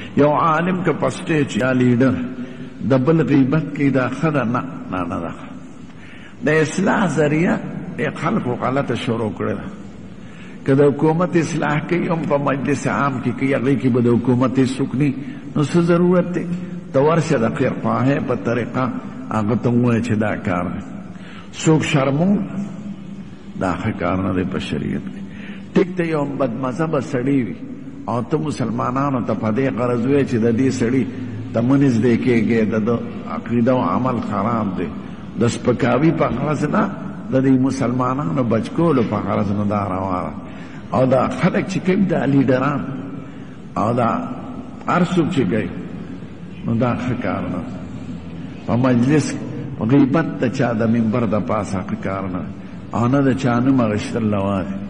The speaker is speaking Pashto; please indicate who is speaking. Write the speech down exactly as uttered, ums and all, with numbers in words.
Speaker 1: یو عالم که په سټیج یا لیډر د بل غیبت کوي دا ښه ده؟ نه نه نه ده. د اصلاح ذریعه د خلکو غلطه شروع کړې ده. که د حکومت اصلاح کوي هم په مجلس عام کې کوي، هغې کې به د حکومت هېڅوک نه نو څه ضرورت دی؟ ته ورشه د قرفاهۍ په طریقه هغه ته ووایه چې دا کار دی. څوک شرمول دا ښه کار نه دی په شریعت کې. ټیک ته یو بدمذهبه سړی وي او ته مسلمانانو ته په دې غرض وایې چې د دې سړي ته مه نږدې کېږې، د ده عقیده او عمل خراب دی، د سپکاوي په غرض نه، د دې مسلمانانو بچ کولو په غرض نه دا روا ده. او دا خلک چې کوي دا لیډران او دا هر څوک چې کوي نو دا ښه کار نه. په مجلس غیبت د چا د منبر د پاسه ښه کار نه، او نه د چا نوم اخیستل روا دی.